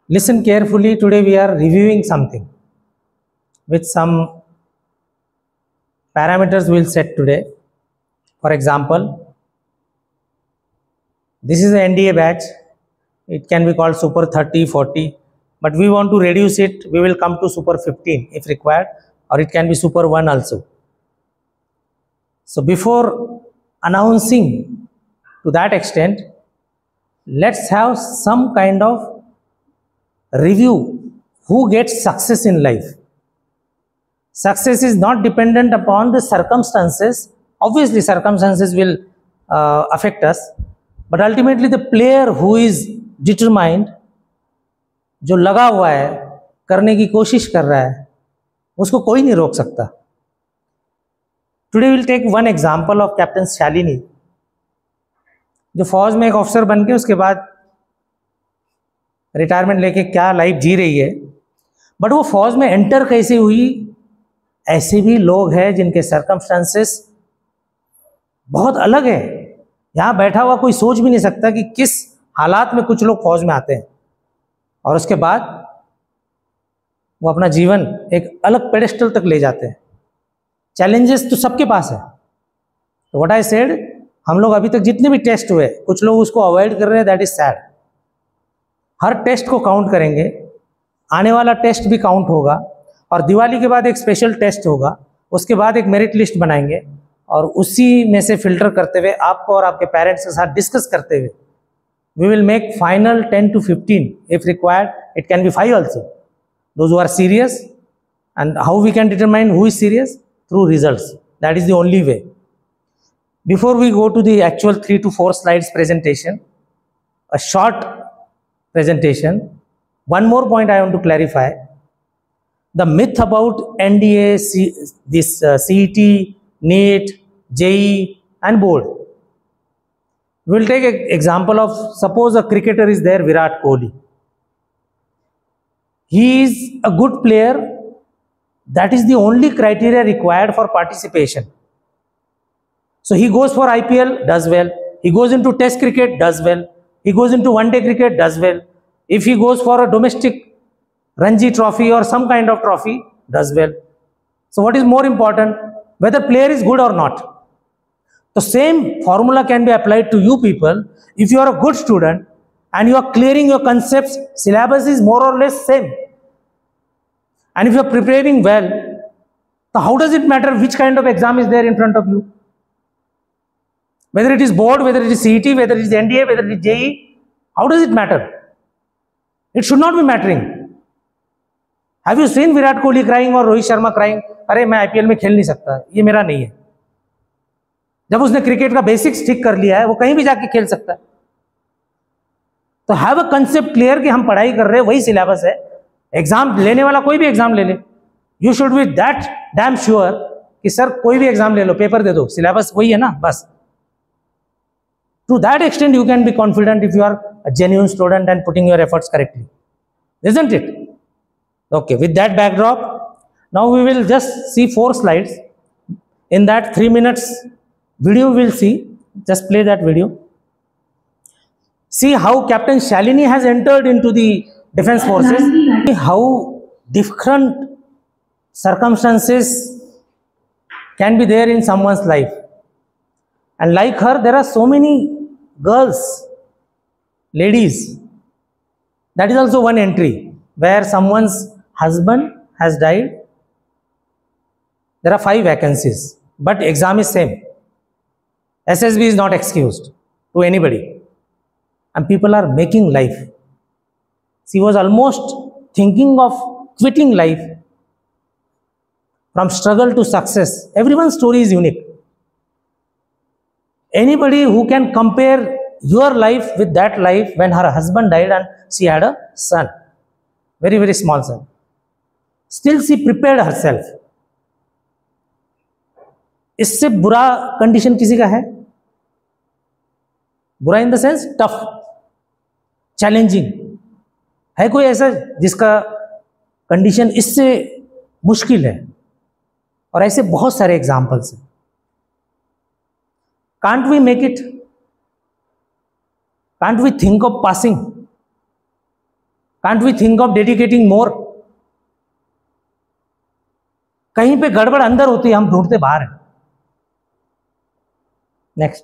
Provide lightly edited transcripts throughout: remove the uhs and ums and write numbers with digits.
Listen carefully. Today we are reviewing something with some parameters we'll set today. For example, this is an NDA batch. It can be called Super 30, 40, but we want to reduce it. We will come to Super 15 if required, or it can be Super 1 also. So before announcing to that extent, let's have some kind of review. Who gets success in life? Success is not dependent upon the circumstances. Obviously circumstances will affect us, but ultimately the player who is determined, जो लगा हुआ है, करने की कोशिश कर रहा है, उसको कोई नहीं रोक सकता. Today we'll take one example of Captain Shalini, जो फौज में एक ऑफिसर बन के उसके बाद रिटायरमेंट लेके क्या लाइफ जी रही है. बट वो फौज में एंटर कैसे हुई? ऐसे भी लोग हैं जिनके सर्कमस्टांसेस बहुत अलग है. यहाँ बैठा हुआ कोई सोच भी नहीं सकता कि किस हालात में कुछ लोग फौज में आते हैं और उसके बाद वो अपना जीवन एक अलग पेडेस्टल तक ले जाते हैं. चैलेंजेस तो सबके पास है. तो व्हाट आई सेड, हम लोग अभी तक जितने भी टेस्ट हुए, कुछ लोग उसको अवॉइड कर रहे हैं. That is sad. हर टेस्ट को काउंट करेंगे. आने वाला टेस्ट भी काउंट होगा और दिवाली के बाद एक स्पेशल टेस्ट होगा. उसके बाद एक मेरिट लिस्ट बनाएंगे और उसी में से फिल्टर करते हुए आपको और आपके पेरेंट्स के साथ डिस्कस करते हुए we will make final 10 to 15. If required, it can be 5 also. Those who are serious. And how we can determine who is serious? Through results. That is the only way. Before we go to the actual 3 to 4 slides presentation, a short presentation, one more point I want to clarify. The myth about NDA, CET, NEET, JEE and board. We will take an example of, suppose a cricketer is there, Virat Kohli. He is a good player. That is the only criteria required for participation. So he goes for IPL, does well. He goes into test cricket, does well. He goes into one-day cricket, does well. If he goes for a domestic Ranji trophy or some kind of trophy, does well. So what is more important? Whether player is good or not. The same formula can be applied to you people. If you are a good student and you are clearing your concepts, syllabus is more or less same. And if you are preparing well, so how does it matter which kind of exam is there in front of you? Whether it is board, whether it is CET, whether it is NDA, whether it is JEE, how does it matter? It should not be mattering. Have you seen Virat Kohli crying or Rohit Sharma crying? अरे मैं IPL में खेल नहीं सकता, ये मेरा नहीं है. जब उसने क्रिकेट का बेसिक्स ठीक कर लिया है, वो कहीं भी जाके खेल सकता है. तो हैव अ कंसेप्ट क्लियर कि हम पढ़ाई कर रहे हैं, वही सिलेबस है. एग्जाम लेने वाला कोई भी एग्जाम ले ले, you should be that damn sure कि सर कोई भी एग्जाम ले लो, पेपर दे दो, सिलेबस वही है ना, बस. To that extent you can be confident if you are a genuine student and putting your efforts correctly, isn't it? Okay, with that backdrop, now we will just see 4 slides. In that 3 minutes video we'll see, just play that video. See how Captain Shalini has entered into the defense forces, how different circumstances can be there in someone's life. And like her, there are so many girls, ladies. That is also one entry where someone's husband has died. There are 5 vacancies, but exam is same. SSB is not excused to anybody. And people are making life. She was almost thinking of quitting life. From struggle to success. Everyone's story is unique. Anybody who can compare your life with that life when her husband died and she had a son. Very, very small son. Still she prepared herself. इससे बुरा condition किसी का है? बुरा in the sense tough, challenging है कोई ऐसा जिसका कंडीशन इससे मुश्किल है? और ऐसे बहुत सारे एग्जाम्पल्स हैं. Can't we make it? Can't we think of passing? Can't we think of dedicating more? कहीं पे गड़बड़ अंदर होती है, हम ढूंढते बाहर है। नेक्स्ट।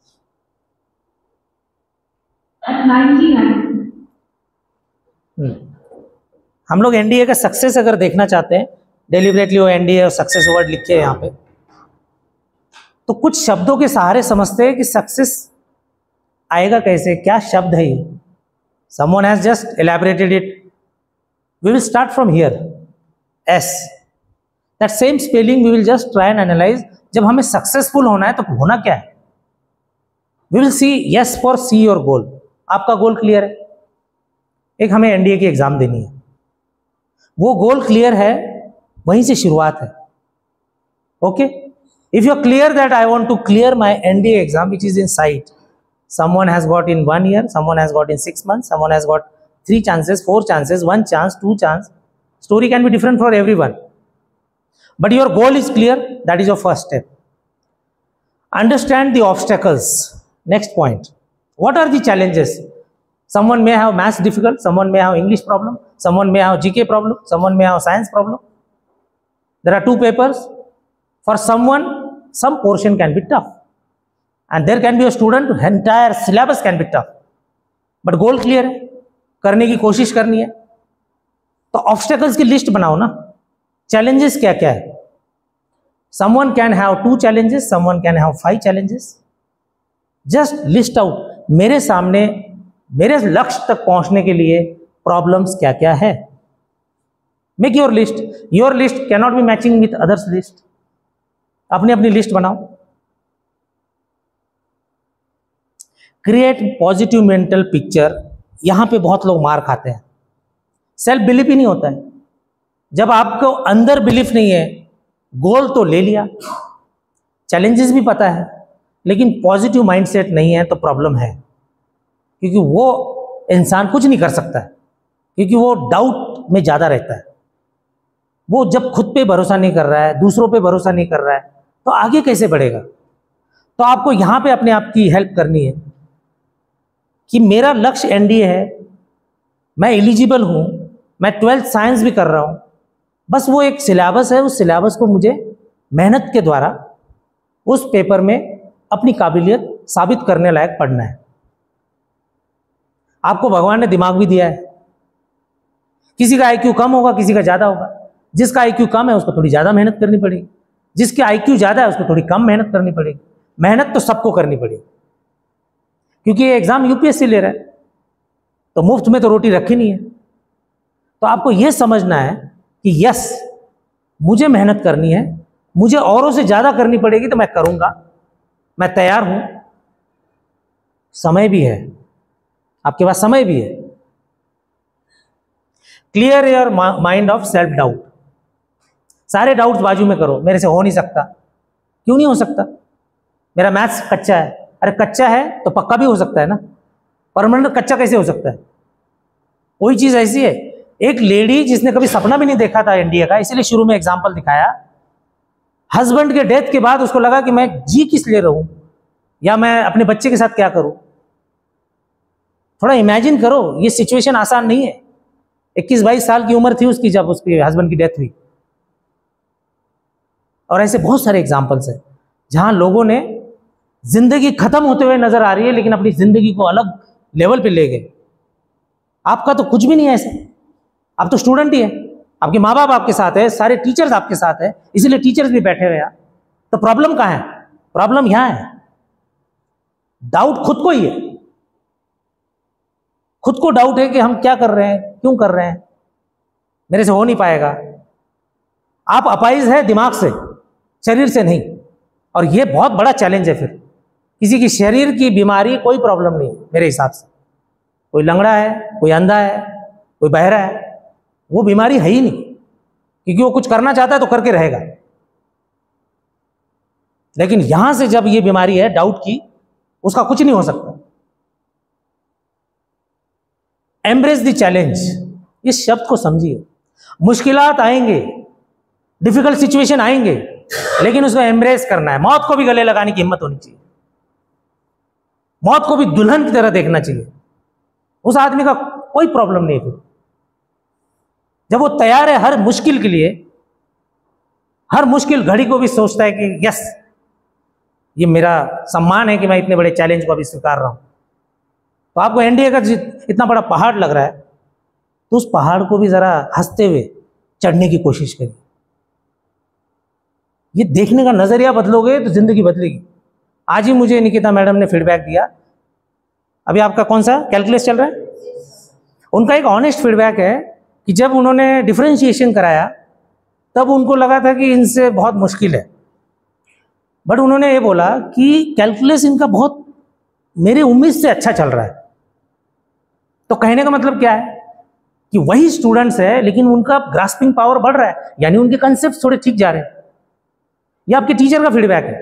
हम लोग एनडीए का सक्सेस अगर देखना चाहते हैं, डेलिबरेटली वो एनडीए और सक्सेस वर्ड लिखे हैं यहाँ पे, तो कुछ शब्दों के सहारे समझते हैं कि सक्सेस आएगा कैसे, क्या शब्द है ये। Someone has just elaborated it. We will start from here. S, that same spelling we will just try and analyze. जब हमें सक्सेसफुल होना है तो होना क्या है? We will see S for see your goal. आपका गोल क्लियर है, एक हमें एनडीए की एग्जाम देनी है, वो गोल क्लियर है, वहीं से शुरुआत है। Okay, if you are clear that I want to clear my NDA exam which is in sight, someone has got in 1 year, someone has got in 6 months, someone has got 3 chances, 4 chances, 1 chance, 2 chance. Story can be different for everyone, but your goal is clear. That is your first step. Understand the obstacles. Next point, what are the challenges? Someone may have maths difficult, someone may have English problem, someone may have GK problem, someone may have science problem. There are 2 papers. For someone, some portion can be tough, and there can be a student entire syllabus can be tough, but goal clear है, करने की कोशिश करनी है। तो obstacles की list बनाओ ना, चैलेंजेस क्या क्या है। someone can have 2 challenges, someone can have 5 challenges. just list out, मेरे सामने मेरे लक्ष्य तक पहुंचने के लिए प्रॉब्लम्स क्या क्या है। Make your list. Your list can not be matching with others list. अपनी अपनी लिस्ट बनाओ। Create positive mental picture. यहां पे बहुत लोग मार खाते हैं, सेल्फ बिलीफ ही नहीं होता है। जब आपको अंदर बिलीफ नहीं है, गोल तो ले लिया, चैलेंजेस भी पता है, लेकिन पॉजिटिव माइंडसेट नहीं है तो प्रॉब्लम है, क्योंकि वो इंसान कुछ नहीं कर सकता है, क्योंकि वो डाउट में ज़्यादा रहता है। वो जब खुद पे भरोसा नहीं कर रहा है, दूसरों पे भरोसा नहीं कर रहा है, तो आगे कैसे बढ़ेगा। तो आपको यहाँ पे अपने आप की हेल्प करनी है कि मेरा लक्ष्य एनडीए है, मैं एलिजिबल हूँ, मैं 12th साइंस भी कर रहा हूँ, बस वो एक सिलेबस है, उस सिलेबस को मुझे मेहनत के द्वारा उस पेपर में अपनी काबिलियत साबित करने लायक पढ़ना है। आपको भगवान ने दिमाग भी दिया है। किसी का आईक्यू कम होगा, किसी का ज़्यादा होगा। जिसका आईक्यू कम है उसको थोड़ी ज़्यादा मेहनत करनी पड़ेगी, जिसके आईक्यू ज़्यादा है उसको थोड़ी कम मेहनत करनी पड़ेगी। मेहनत तो सबको करनी पड़ेगी, क्योंकि ये एग्ज़ाम यूपीएससी ले रहा है, तो मुफ्त में तो रोटी रखी नहीं है। तो आपको ये समझना है कि यस, मुझे मेहनत करनी है, मुझे औरों से ज़्यादा करनी पड़ेगी, तो मैं करूँगा, मैं तैयार हूँ। समय भी है, आपके पास समय भी है। Clear your mind of self doubt. सारे डाउट्स बाजू में करो। मेरे से हो नहीं सकता, क्यों नहीं हो सकता? मेरा मैथ्स कच्चा है। अरे कच्चा है तो पक्का भी हो सकता है ना, परमानेंट कच्चा कैसे हो सकता है? कोई चीज़ ऐसी है, एक लेडी जिसने कभी सपना भी नहीं देखा था एनडीए का, इसीलिए शुरू में एग्जाम्पल दिखाया। हस्बैंड के डेथ के बाद उसको लगा कि मैं जी किस लिए रहूं, या मैं अपने बच्चे के साथ क्या करूं। थोड़ा इमेजिन करो, ये सिचुएशन आसान नहीं है। 21-22 साल की उम्र थी उसकी जब उसके हस्बैंड की डेथ हुई। और ऐसे बहुत सारे एग्जाम्पल्स हैं जहां लोगों ने जिंदगी खत्म होते हुए नजर आ रही है, लेकिन अपनी जिंदगी को अलग लेवल पे ले गए। आपका तो कुछ भी नहीं है ऐसे, आप तो स्टूडेंट ही है, आपके माँ बाप आपके साथ है, सारे टीचर्स आपके साथ है, इसीलिए टीचर्स भी बैठे हुए हैं। तो प्रॉब्लम कहाँ है? प्रॉब्लम यहाँ है, डाउट खुद को ही है। खुद को डाउट है कि हम क्या कर रहे हैं, क्यों कर रहे हैं, मेरे से हो नहीं पाएगा। आप अपाइज है दिमाग से, शरीर से नहीं, और ये बहुत बड़ा चैलेंज है। फिर किसी की शरीर की बीमारी कोई प्रॉब्लम नहीं मेरे हिसाब से। कोई लंगड़ा है, कोई अंधा है, कोई बहरा है, वो बीमारी है ही नहीं, क्योंकि वो कुछ करना चाहता है तो करके रहेगा। लेकिन यहां से जब ये बीमारी है डाउट की, उसका कुछ नहीं हो सकता। एम्ब्रेस द चैलेंज, इस शब्द को समझिए। मुश्किलात आएंगे, डिफिकल्ट सिचुएशन आएंगे, लेकिन उसको एम्ब्रेस करना है। मौत को भी गले लगाने की हिम्मत होनी चाहिए, मौत को भी दुल्हन की तरह देखना चाहिए। उस आदमी का कोई प्रॉब्लम नहीं है। जब वो तैयार है हर मुश्किल के लिए, हर मुश्किल घड़ी को भी सोचता है कि यस, ये मेरा सम्मान है कि मैं इतने बड़े चैलेंज को अभी स्वीकार रहा हूं। तो आपको एनडीए का इतना बड़ा पहाड़ लग रहा है, तो उस पहाड़ को भी जरा हंसते हुए चढ़ने की कोशिश करिए। ये देखने का नजरिया बदलोगे तो जिंदगी बदलेगी। आज ही मुझे निकिता मैडम ने फीडबैक दिया, अभी आपका कौन सा कैलकुलस चल रहा है, उनका एक ऑनेस्ट फीडबैक है कि जब उन्होंने डिफरेंशिएशन कराया तब उनको लगा था कि इनसे बहुत मुश्किल है, बट उन्होंने ये बोला कि कैलकुलस इनका बहुत मेरी उम्मीद से अच्छा चल रहा है। तो कहने का मतलब क्या है कि वही स्टूडेंट्स है लेकिन उनका ग्रास्पिंग पावर बढ़ रहा है, यानी उनके कंसेप्ट थोड़े ठीक जा रहे हैं। ये आपके टीचर का फीडबैक है।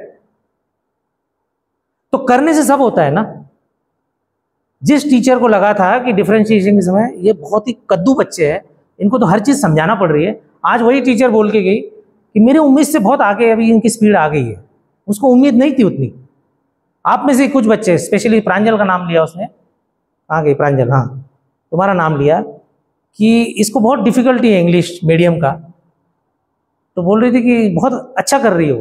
तो करने से सब होता है ना। जिस टीचर को लगा था कि डिफरेंशिएशन के समय ये बहुत ही कद्दू बच्चे हैं, इनको तो हर चीज समझाना पड़ रही है, आज वही टीचर बोल के गई कि मेरी उम्मीद से बहुत आगे अभी इनकी स्पीड आ गई है। उसको उम्मीद नहीं थी उतनी। आप में से कुछ बच्चे, स्पेशली प्रांजल का नाम लिया उसने, आ गई प्रांजल, हाँ तुम्हारा नाम लिया कि इसको बहुत डिफिकल्टी है इंग्लिश मीडियम का, तो बोल रही थी कि बहुत अच्छा कर रही हो।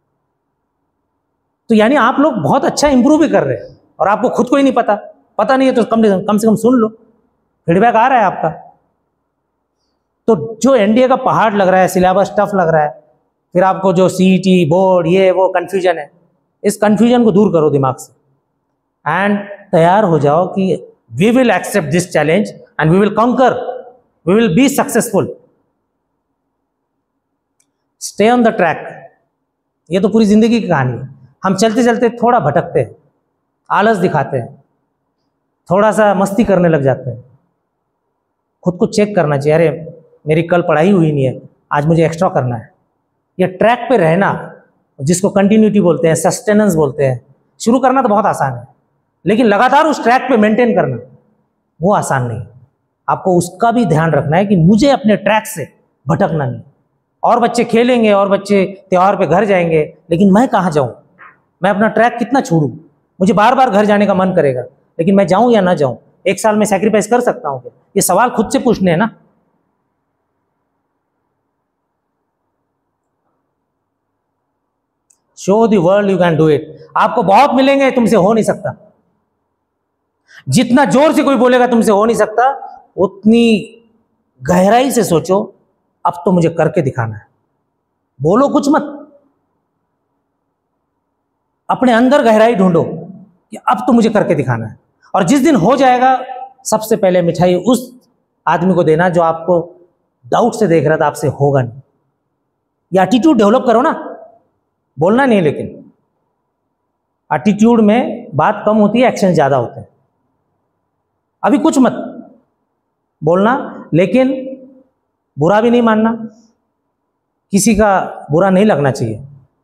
तो यानी आप लोग बहुत अच्छा इंप्रूव भी कर रहे हैं और आपको खुद को ही नहीं पता नहीं है तो कम से कम सुन लो, फीडबैक आ रहा है आपका। तो जो एनडीए का पहाड़ लग रहा है, सिलेबस टफ लग रहा है, फिर आपको जो सीईटी बोर्ड ये वो कंफ्यूजन है, इस कंफ्यूजन को दूर करो दिमाग से एंड तैयार हो जाओ कि we will accept this challenge and we will conquer, we will be successful. Stay on the track. ये तो पूरी जिंदगी की कहानी है। हम चलते चलते थोड़ा भटकते हैं, आलस दिखाते हैं, थोड़ा सा मस्ती करने लग जाते हैं। खुद को चेक करना चाहिए, अरे मेरी कल पढ़ाई हुई नहीं है, आज मुझे एक्स्ट्रा करना है। ये ट्रैक पे रहना, जिसको कंटिन्यूटी बोलते हैं, सस्टेनेंस बोलते हैं, शुरू करना तो बहुत आसान है, लेकिन लगातार उस ट्रैक पे मेंटेन करना वो आसान नहीं। आपको उसका भी ध्यान रखना है कि मुझे अपने ट्रैक से भटकना नहीं। और बच्चे खेलेंगे और बच्चे त्योहार पे घर जाएंगे, लेकिन मैं कहाँ जाऊँ, मैं अपना ट्रैक कितना छोड़ूं। मुझे बार बार घर जाने का मन करेगा, लेकिन मैं जाऊं या ना जाऊं, एक साल में सैक्रिफाइस कर सकता हूं क्या? ये सवाल खुद से पूछने हैं ना। Show the world you can do it. आपको बहुत मिलेंगे, तुमसे हो नहीं सकता। जितना जोर से कोई बोलेगा तुमसे हो नहीं सकता, उतनी गहराई से सोचो, अब तो मुझे करके दिखाना है। बोलो कुछ मत, अपने अंदर गहराई ढूंढो कि अब तो मुझे करके दिखाना है। और जिस दिन हो जाएगा, सबसे पहले मिठाई उस आदमी को देना जो आपको डाउट से देख रहा था, आपसे होगा नहीं। ये एटीट्यूड डेवलप करो ना, बोलना नहीं, लेकिन एटीट्यूड में बात कम होती है, एक्शन ज्यादा होते हैं। अभी कुछ मत बोलना, लेकिन बुरा भी नहीं मानना, किसी का बुरा नहीं लगना चाहिए।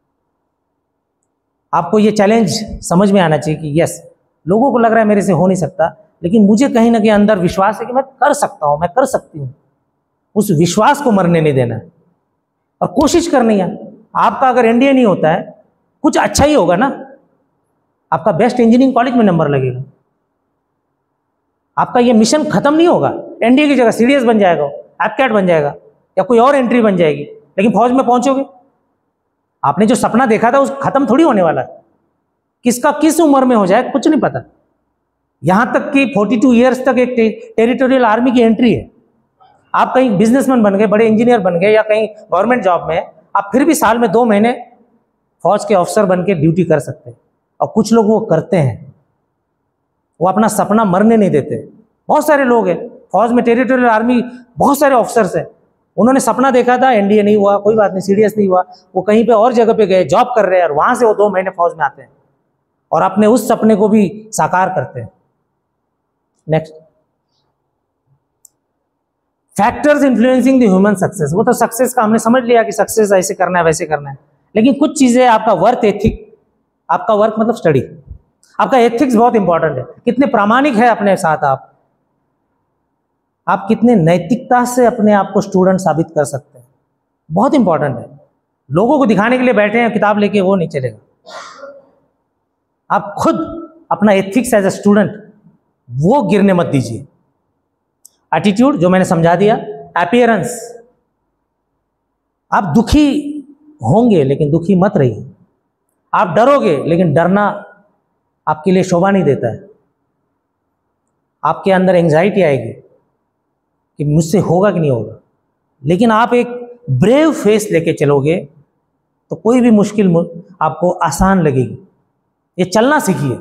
आपको ये चैलेंज समझ में आना चाहिए कि यस, लोगों को लग रहा है मेरे से हो नहीं सकता, लेकिन मुझे कहीं ना कहीं अंदर विश्वास है कि मैं कर सकता हूं, मैं कर सकती हूं। उस विश्वास को मरने नहीं देना है और कोशिश करनी है। आपका अगर एनडीए नहीं होता है, कुछ अच्छा ही होगा ना, आपका बेस्ट इंजीनियरिंग कॉलेज में नंबर लगेगा, आपका ये मिशन खत्म नहीं होगा। एनडीए की जगह सीडीएस बन जाएगा, एपकैट बन जाएगा, या कोई और एंट्री बन जाएगी, लेकिन फौज में पहुंचोगे। आपने जो सपना देखा था उस खत्म थोड़ी होने वाला है। किसका किस उम्र में हो जाए कुछ नहीं पता। यहां तक कि 42 ईयर्स तक एक टेरिटोरियल आर्मी की एंट्री है। आप कहीं बिजनेसमैन बन गए, बड़े इंजीनियर बन गए, या कहीं गवर्नमेंट जॉब में, आप फिर भी साल में 2 महीने फौज के ऑफिसर बन के ड्यूटी कर सकते हैं। और कुछ लोग वो करते हैं, वो अपना सपना मरने नहीं देते। बहुत सारे लोग हैं फौज में, टेरिटोरियल आर्मी, बहुत सारे ऑफिसर्स हैं, उन्होंने सपना देखा था, एनडीए नहीं हुआ, कोई बात नहीं, सीडीएस नहीं हुआ, वो कहीं पे और जगह पे गए, जॉब कर रहे हैं, और वहां से वो 2 महीने फौज में आते हैं और अपने उस सपने को भी साकार करते हैं। Next, factors influencing the human success. वो तो सक्सेस का हमने समझ लिया कि सक्सेस ऐसे करना है वैसे करना है, लेकिन कुछ चीजें, आपका वर्क एथिक, आपका वर्क मतलब स्टडी, आपका एथिक्स बहुत इंपॉर्टेंट है। कितने प्रामाणिक है अपने साथ आप कितने नैतिकता से अपने आप को स्टूडेंट साबित कर सकते हैं, बहुत इंपॉर्टेंट है। लोगों को दिखाने के लिए बैठे हैं किताब लेके, वो नहीं चलेगा। आप खुद अपना एथिक्स एज ए स्टूडेंट वो गिरने मत दीजिए। एटीट्यूड जो मैंने समझा दिया, अपीयरेंस। आप दुखी होंगे लेकिन दुखी मत रहिए। आप डरोगे लेकिन डरना आपके लिए शोभा नहीं देता है। आपके अंदर एंजाइटी आएगी कि मुझसे होगा कि नहीं होगा, लेकिन आप एक ब्रेव फेस लेके चलोगे तो कोई भी मुश्किल आपको आसान लगेगी। ये चलना सीखिए।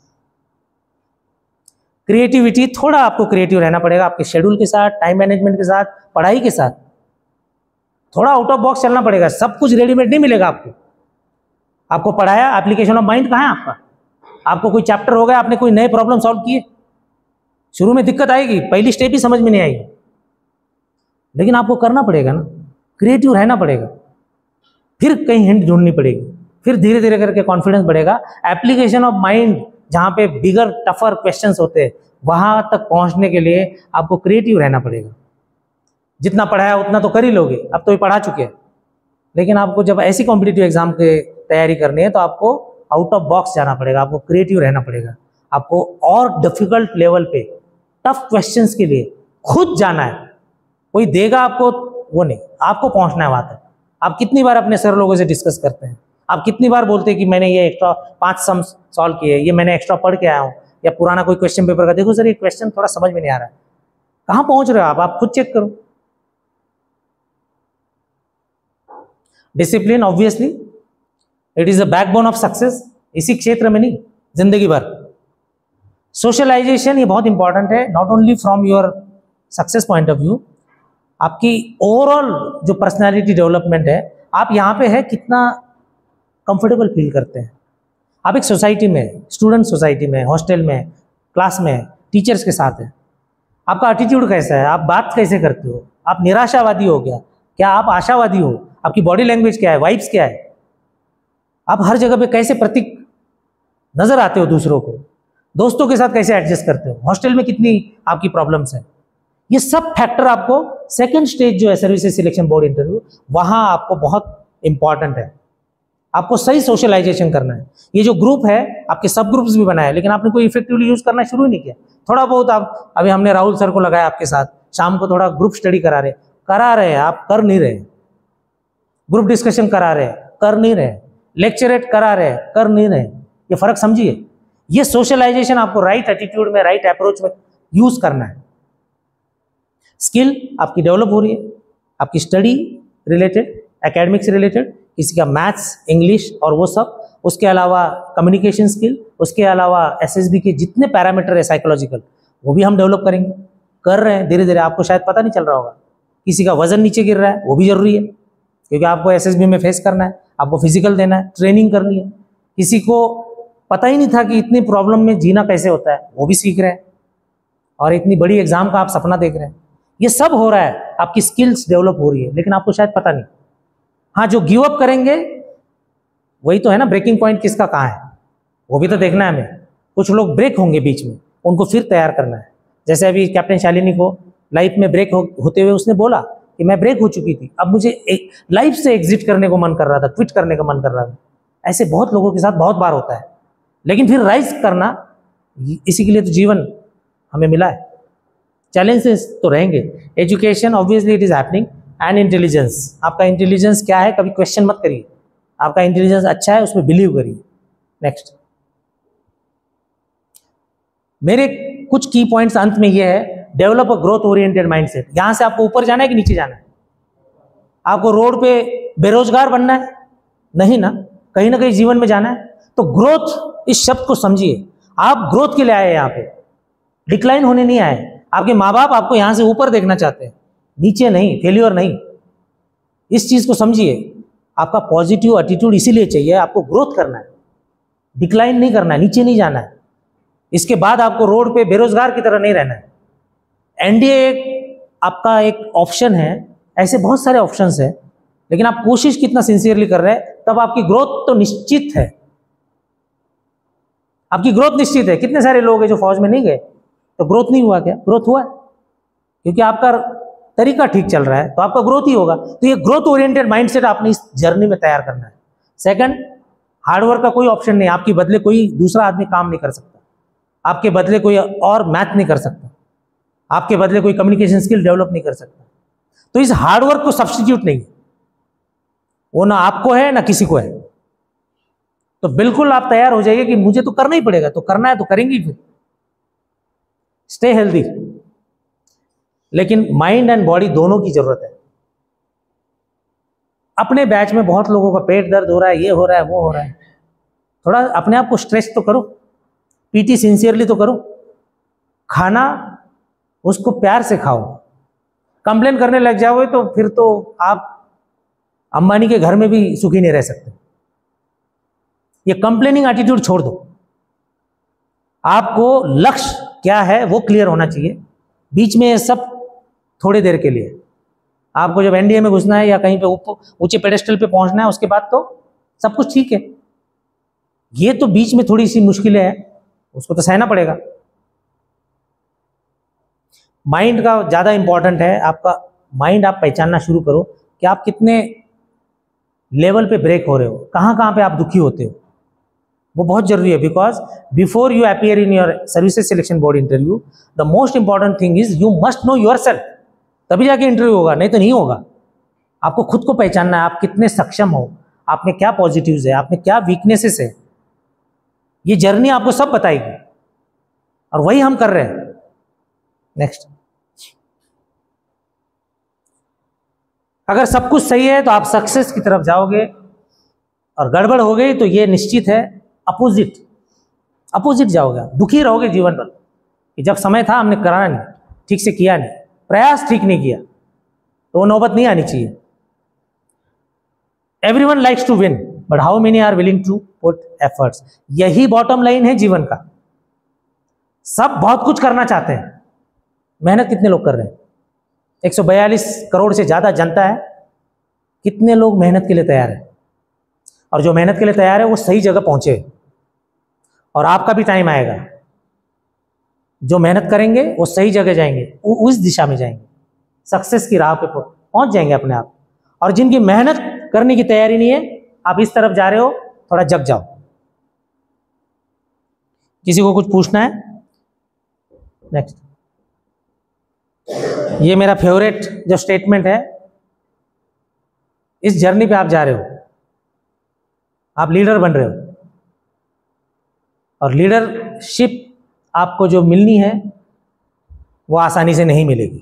क्रिएटिविटी, थोड़ा आपको क्रिएटिव रहना पड़ेगा आपके शेड्यूल के साथ, टाइम मैनेजमेंट के साथ, पढ़ाई के साथ। थोड़ा आउट ऑफ बॉक्स चलना पड़ेगा। सब कुछ रेडीमेड नहीं मिलेगा आपको। आपको पढ़ाया, एप्लीकेशन ऑफ माइंड कहाँ है आपका? आपको कोई चैप्टर हो गया, आपने कोई नए प्रॉब्लम सॉल्व किए, शुरू में दिक्कत आएगी, पहली स्टेप ही समझ में नहीं आएगी, लेकिन आपको करना पड़ेगा ना, क्रिएटिव रहना पड़ेगा। फिर कहीं हिंट ढूंढनी पड़ेगी, फिर धीरे धीरे करके कॉन्फिडेंस बढ़ेगा। एप्लीकेशन ऑफ माइंड, जहाँ पे बिगर टफर क्वेश्चंस होते हैं, वहां तक पहुंचने के लिए आपको क्रिएटिव रहना पड़ेगा। जितना पढ़ाया उतना तो कर ही लोगे, अब तो ये पढ़ा चुके हैं, लेकिन आपको जब ऐसी कॉम्पिटिटिव एग्जाम की तैयारी करनी है तो आपको आउट ऑफ बॉक्स जाना पड़ेगा, आपको क्रिएटिव रहना पड़ेगा। आपको और डिफिकल्ट लेवल पे टफ क्वेश्चंस के लिए खुद जाना है। कोई देगा आपको वो नहीं, आपको पहुंचना है वहां तक। आप कितनी बार अपने सर लोगों से डिस्कस करते हैं, आप कितनी बार बोलते हैं कि मैंने ये एक्स्ट्रा 5 सम सॉल्व किए, ये मैंने एक्स्ट्रा पढ़ के आया हूँ, या पुराना कोई क्वेश्चन पेपर का देखो सर ये क्वेश्चन थोड़ा समझ में नहीं आ रहा है। कहाँ पहुंच रहे हो आप खुद चेक करो। Discipline, obviously it is the backbone of success. इसी क्षेत्र में नहीं, जिंदगी भर। सोशलाइजेशन, ये बहुत इंपॉर्टेंट है, not only from your success point of view, आपकी ओवरऑल जो पर्सनालिटी डेवलपमेंट है। आप यहाँ पे है कितना कंफर्टेबल फील करते हैं। आप एक सोसाइटी में, स्टूडेंट सोसाइटी में, हॉस्टल में, क्लास में, टीचर्स के साथ है, आपका एटीट्यूड कैसा है, आप बात कैसे करते हो, आप निराशावादी हो गया क्या, आप आशावादी हो, आपकी बॉडी लैंग्वेज क्या है, वाइब्स क्या है, आप हर जगह पे कैसे प्रतीक नजर आते हो दूसरों को, दोस्तों के साथ कैसे एडजस्ट करते हो, हॉस्टल में कितनी आपकी प्रॉब्लम्स है। ये सब फैक्टर आपको सेकंड स्टेज जो है सर्विसेज सिलेक्शन बोर्ड इंटरव्यू, वहां आपको बहुत इंपॉर्टेंट है। आपको सही सोशलाइजेशन करना है। ये जो ग्रुप है, आपके सब ग्रुप्स भी बनाए, लेकिन आपने कोई इफेक्टिवली यूज करना शुरू ही नहीं किया। थोड़ा बहुत आप, अभी हमने राहुल सर को लगाया आपके साथ, शाम को थोड़ा ग्रुप स्टडी करा रहे हैं, आप कर नहीं रहे। ग्रुप डिस्कशन करा रहे, कर नहीं रहे। लेक्चरेट करा रहे, कर नहीं रहे। ये फर्क समझिए। ये सोशलाइजेशन आपको राइट एटीट्यूड में, राइट अप्रोच में यूज करना है। स्किल आपकी डेवलप हो रही है, आपकी स्टडी रिलेटेड, एकेडमिक्स रिलेटेड, किसी का मैथ्स, इंग्लिश और वो सब, उसके अलावा कम्युनिकेशन स्किल, उसके अलावा एसएसबी के जितने पैरामीटर है साइकोलॉजिकल, वो भी हम डेवलप करेंगे। कर रहे हैं धीरे धीरे, आपको शायद पता नहीं चल रहा होगा। किसी का वजन नीचे गिर रहा है, वो भी जरूरी है, क्योंकि आपको एसएसबी में फेस करना है, आपको फिजिकल देना है, ट्रेनिंग करनी है। किसी को पता ही नहीं था कि इतनी प्रॉब्लम में जीना कैसे होता है, वो भी सीख रहे हैं, और इतनी बड़ी एग्जाम का आप सपना देख रहे हैं। ये सब हो रहा है, आपकी स्किल्स डेवलप हो रही है, लेकिन आपको शायद पता नहीं। हाँ, जो गिव अप करेंगे वही तो है ना, ब्रेकिंग पॉइंट किसका कहाँ है, वो भी तो देखना है हमें। कुछ लोग ब्रेक होंगे बीच में, उनको फिर तैयार करना है। जैसे अभी कैप्टन शालिनी को लाइफ में ब्रेक होते हुए उसने बोला कि मैं ब्रेक हो चुकी थी, अब मुझे एक लाइफ से एग्जिट करने को मन कर रहा था, क्विट करने का मन कर रहा था। ऐसे बहुत लोगों के साथ बहुत बार होता है, लेकिन फिर राइज करना, इसी के लिए तो जीवन हमें मिला है। चैलेंजेस तो रहेंगे। Education, obviously it is happening, and intelligence. आपका इंटेलिजेंस क्या है, कभी क्वेश्चन मत करिए। आपका इंटेलिजेंस अच्छा है, उसमें बिलीव करिए। नेक्स्ट, मेरे कुछ की पॉइंट्स अंत में ये है, develop a growth oriented mindset. यहां से आपको ऊपर जाना है कि नीचे जाना है? आपको रोड पे बेरोजगार बनना है? नहीं ना, कहीं ना कहीं जीवन में जाना है। तो ग्रोथ इस शब्द को समझिए। आप ग्रोथ के लिए आए, यहाँ पे डिक्लाइन होने नहीं आए। आपके माँ बाप आपको यहां से ऊपर देखना चाहते हैं, नीचे नहीं, फेल्योर नहीं। इस चीज को समझिए। आपका पॉजिटिव एटीट्यूड इसीलिए चाहिए, आपको ग्रोथ करना है, डिक्लाइन नहीं करना है, नीचे नहीं जाना है। इसके बाद आपको रोड पे बेरोजगार की तरह नहीं रहना है। एनडीए आपका एक ऑप्शन है, ऐसे बहुत सारे ऑप्शंस हैं, लेकिन आप कोशिश कितना सिंसियरली कर रहे हैं, तब आपकी ग्रोथ तो निश्चित है। आपकी ग्रोथ निश्चित है। कितने सारे लोग हैं जो फौज में नहीं गए, तो ग्रोथ नहीं हुआ क्या? ग्रोथ हुआ है, क्योंकि आपका तरीका ठीक चल रहा है, तो आपका ग्रोथ ही होगा। तो ये ग्रोथ ओरिएंटेड माइंडसेट आपने इस जर्नी में तैयार करना है। सेकंड, हार्डवर्क का कोई ऑप्शन नहीं। आपके बदले कोई दूसरा आदमी काम नहीं कर सकता, आपके बदले कोई और मैथ नहीं कर सकता, आपके बदले कोई कम्युनिकेशन स्किल डेवलप नहीं कर सकता। तो इस हार्डवर्क को सब्स्टिट्यूट नहीं है, वो ना आपको है ना किसी को है। तो बिल्कुल आप तैयार हो जाइए कि मुझे तो करना ही पड़ेगा, तो करना है तो करेंगे फिर। स्टे हेल्दी, लेकिन माइंड एंड बॉडी दोनों की जरूरत है। अपने बैच में बहुत लोगों का पेट दर्द हो रहा है, ये हो रहा है, वो हो रहा है, थोड़ा अपने आप को स्ट्रेच तो करो, पीटी सिंसियरली तो करो, खाना उसको प्यार से खाओ। कंप्लेन करने लग जाओगे तो फिर तो आप अंबानी के घर में भी सुखी नहीं रह सकते। ये कंप्लेनिंग एटीट्यूड छोड़ दो। आपको लक्ष्य क्या है वो क्लियर होना चाहिए। बीच में ये सब थोड़ी देर के लिए, आपको जब एनडीए में घुसना है या कहीं पे ऊंचे पेडेस्टल पे पहुंचना है, उसके बाद तो सब कुछ ठीक है। ये तो बीच में थोड़ी सी मुश्किलें हैं, उसको तो सहना पड़ेगा। माइंड का ज़्यादा इंपॉर्टेंट है। आपका माइंड आप पहचानना शुरू करो कि आप कितने लेवल पे ब्रेक हो रहे हो, कहाँ कहाँ पे आप दुखी होते हो, वो बहुत जरूरी है। Because before you appear in your services selection board interview, the most important thing is you must know yourself, तभी जाके इंटरव्यू होगा, नहीं तो नहीं होगा। आपको खुद को पहचानना है, आप कितने सक्षम हो, आप में क्या पॉजिटिव्स है, आप में क्या वीकनेसेस है। ये जर्नी आपको सब बताएगी और वही हम कर रहे हैं। नेक्स्ट, अगर सब कुछ सही है तो आप सक्सेस की तरफ जाओगे, और गड़बड़ हो गई तो ये निश्चित है अपोजिट जाओगे। दुखी रहोगे जीवन भर कि जब समय था हमने करा नहीं, ठीक से किया नहीं, प्रयास ठीक नहीं किया, तो वो नौबत नहीं आनी चाहिए। Everyone likes to win, but how many are willing to put efforts. यही बॉटम लाइन है जीवन का। सब बहुत कुछ करना चाहते हैं, मेहनत कितने लोग कर रहे हैं? 142 करोड़ से ज्यादा जनता है, कितने लोग मेहनत के लिए तैयार है? और जो मेहनत के लिए तैयार है वो सही जगह पहुंचे। और आपका भी टाइम आएगा, जो मेहनत करेंगे वो सही जगह जाएंगे, वो उस दिशा में जाएंगे, सक्सेस की राह पे पहुंच जाएंगे अपने आप। और जिनकी मेहनत करने की तैयारी नहीं है, आप इस तरफ जा रहे हो, थोड़ा जग जाओ। किसी को कुछ पूछना है? नेक्स्ट, ये मेरा फेवरेट जो स्टेटमेंट है, इस जर्नी पे आप जा रहे हो, आप लीडर बन रहे हो, और लीडरशिप आपको जो मिलनी है वो आसानी से नहीं मिलेगी।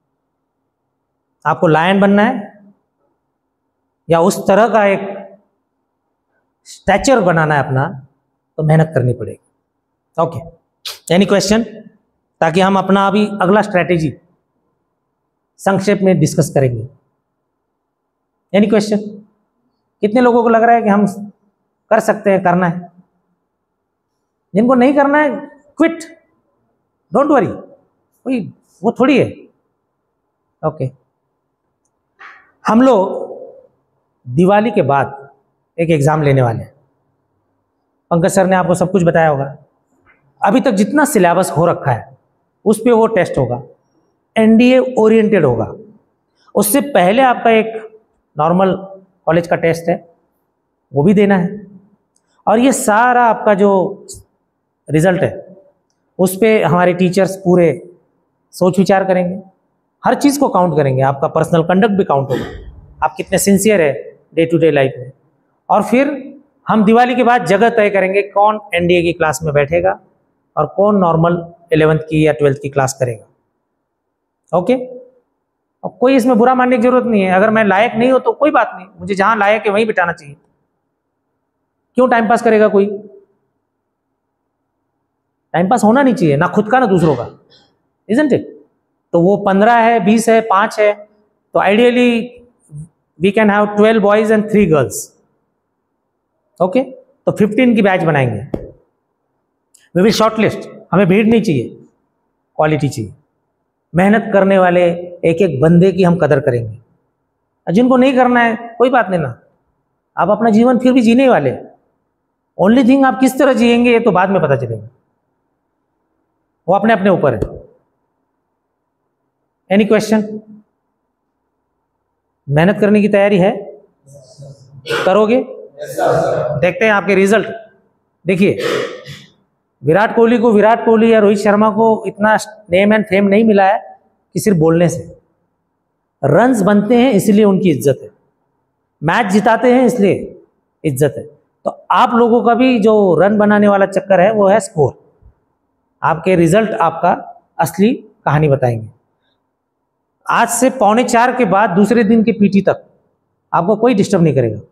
आपको लायन बनना है या उस तरह का एक स्टैचर बनाना है अपना, तो मेहनत करनी पड़ेगी। Okay, any question? ताकि हम अपना अभी अगला स्ट्रैटेजी संक्षेप में डिस्कस करेंगे। Any question? कितने लोगों को लग रहा है कि हम कर सकते हैं, करना है? जिनको नहीं करना है, क्विट, डोंट वरी, कोई वो थोड़ी है। ओके, हम लोग दिवाली के बाद एक एग्जाम लेने वाले हैं। पंकज सर ने आपको सब कुछ बताया होगा। अभी तक जितना सिलेबस हो रखा है उस पे वो टेस्ट होगा, एनडीए ओरिएंटेड होगा। उससे पहले आपका एक नॉर्मल कॉलेज का टेस्ट है, वो भी देना है। और ये सारा आपका जो रिजल्ट है उस पे हमारे टीचर्स पूरे सोच विचार करेंगे, हर चीज़ को काउंट करेंगे। आपका पर्सनल कंडक्ट भी काउंट होगा, आप कितने सिंसियर है डे टू डे लाइफ में। और फिर हम दिवाली के बाद जगह तय करेंगे कौन एनडीए की क्लास में बैठेगा और कौन नॉर्मल 11th की या 12th की क्लास करेगा। ओके, अब कोई इसमें बुरा मानने की जरूरत नहीं है। अगर मैं लायक नहीं हो तो कोई बात नहीं, मुझे जहां लायक है वहीं बिठाना चाहिए। क्यों टाइम पास करेगा कोई? टाइम पास होना नहीं चाहिए, ना खुद का ना दूसरों का, इजंट इट? तो वो 15 है, 20 है, 5 है, तो ideally we can have 12 boys and 3 girls. Okay, तो 15 की बैच बनाएंगे। वी विल शॉर्टलिस्ट, हमें भीड़ नहीं चाहिए, क्वालिटी चाहिए। मेहनत करने वाले एक एक बंदे की हम कदर करेंगे। जिनको नहीं करना है कोई बात नहीं ना, आप अपना जीवन फिर भी जीने वाले। ओनली थिंग आप किस तरह जिएंगे ये तो बाद में पता चलेगा, वो अपने अपने ऊपर है। Any question? मेहनत करने की तैयारी है? करोगे? देखते हैं आपके रिजल्ट। देखिए, विराट कोहली को विराट कोहली या रोहित शर्मा को इतना नेम एंड फेम नहीं मिला है कि सिर्फ बोलने से। रन्स बनते हैं इसलिए उनकी इज्जत है, मैच जिताते हैं इसलिए इज्जत है। तो आप लोगों का भी जो रन बनाने वाला चक्कर है वो है स्कोर। आपके रिजल्ट आपका असली कहानी बताएंगे। आज से 3:45 के बाद दूसरे दिन के पीटी तक आपको कोई डिस्टर्ब नहीं करेगा।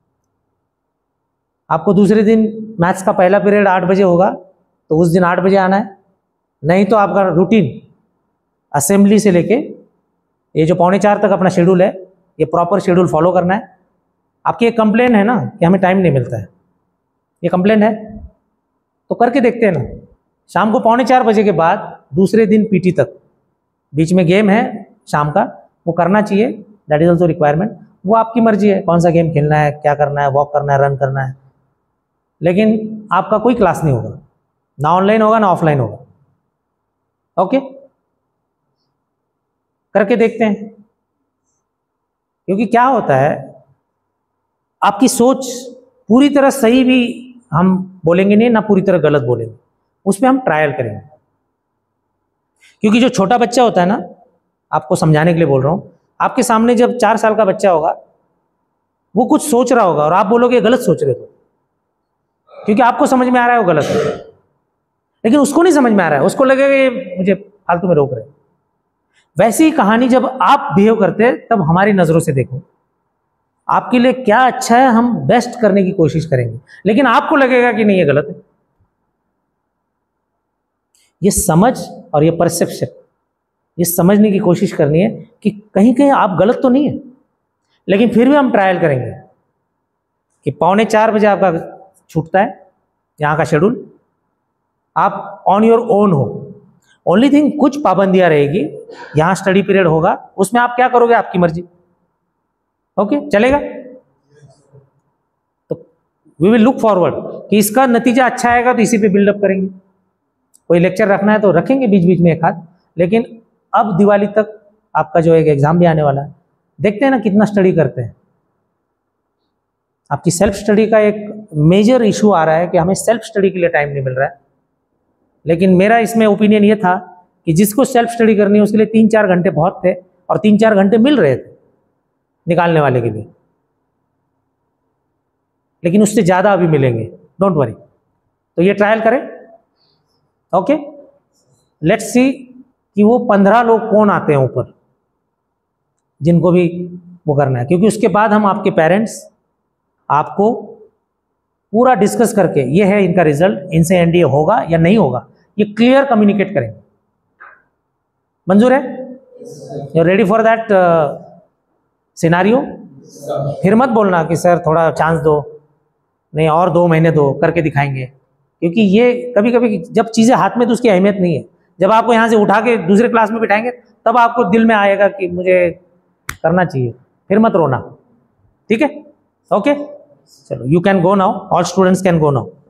आपको दूसरे दिन मैथ्स का पहला पीरियड 8 बजे होगा तो उस दिन 8 बजे आना है, नहीं तो आपका रूटीन असेंबली से लेके ये जो 3:45 तक अपना शेड्यूल है, ये प्रॉपर शेड्यूल फॉलो करना है। आपकी एक कंप्लेन है ना कि हमें टाइम नहीं मिलता है, ये कंप्लेन है तो करके देखते हैं ना। शाम को 3:45 बजे के बाद दूसरे दिन पीटी तक, बीच में गेम है शाम का, वो करना चाहिए, दैट इज ऑल्सो रिक्वायरमेंट। वो आपकी मर्जी है कौन सा गेम खेलना है, क्या करना है, वॉक करना है, रन करना है, लेकिन आपका कोई क्लास नहीं होगा, ना ऑनलाइन होगा ना ऑफलाइन होगा। ओके, करके देखते हैं। क्योंकि क्या होता है, आपकी सोच पूरी तरह सही भी हम बोलेंगे नहीं, ना पूरी तरह गलत बोलेंगे, उस पर हम ट्रायल करेंगे। क्योंकि जो छोटा बच्चा होता है ना, आपको समझाने के लिए बोल रहा हूं, आपके सामने जब 4 साल का बच्चा होगा, वो कुछ सोच रहा होगा और आप बोलोगे गलत सोच रहे हो, क्योंकि आपको समझ में आ रहा है वो गलत है, लेकिन उसको नहीं समझ में आ रहा है, उसको लगेगा ये मुझे फालतू में रोक रहे। वैसी ही कहानी जब आप बिहेव करते हैं तब हमारी नजरों से देखो, आपके लिए क्या अच्छा है हम बेस्ट करने की कोशिश करेंगे, लेकिन आपको लगेगा कि नहीं ये गलत है। ये समझ और ये परसेप्शन, ये समझने की कोशिश करनी है कि कहीं कहीं आप गलत तो नहीं है, लेकिन फिर भी हम ट्रायल करेंगे कि 3:45 बजे आपका छूटता है यहाँ का शेड्यूल, आप ऑन योर ओन हो। ओनली थिंग कुछ पाबंदियां रहेगी, यहाँ स्टडी पीरियड होगा, उसमें आप क्या करोगे आपकी मर्जी। ओके, चलेगा? तो वी विल लुक फॉरवर्ड कि इसका नतीजा अच्छा आएगा तो इसी पे बिल्डअप करेंगे। कोई लेक्चर रखना है तो रखेंगे बीच बीच में एक हाथ, लेकिन अब दिवाली तक आपका जो एक एग्जाम भी आने वाला है, देखते हैं ना कितना स्टडी करते हैं। आपकी सेल्फ स्टडी का एक मेजर इशू आ रहा है कि हमें सेल्फ स्टडी के लिए टाइम नहीं मिल रहा है, लेकिन मेरा इसमें ओपिनियन ये था कि जिसको सेल्फ स्टडी करनी है उसके लिए 3-4 घंटे बहुत थे, और 3-4 घंटे मिल रहे थे निकालने वाले के लिए, लेकिन उससे ज़्यादा अभी मिलेंगे, डोंट वरी। तो ये ट्रायल करें। ओके, लेट्स सी कि वो 15 लोग कौन आते हैं ऊपर जिनको भी वो करना है, क्योंकि उसके बाद हम आपके पेरेंट्स आपको पूरा डिस्कस करके ये है इनका रिजल्ट, इनसे एनडीए होगा या नहीं होगा, ये क्लियर कम्युनिकेट करेंगे। मंजूर है? You ready for that scenario? फिर मत बोलना कि सर थोड़ा चांस दो, नहीं और 2 महीने दो, करके दिखाएंगे। क्योंकि ये कभी कभी जब चीज़ें हाथ में तो उसकी अहमियत नहीं है, जब आपको यहाँ से उठा के दूसरे क्लास में बिठाएंगे तब आपको दिल में आएगा कि मुझे करना चाहिए। फिर मत रोना, ठीक है? ओके, चलो, you can go now, all students can go now.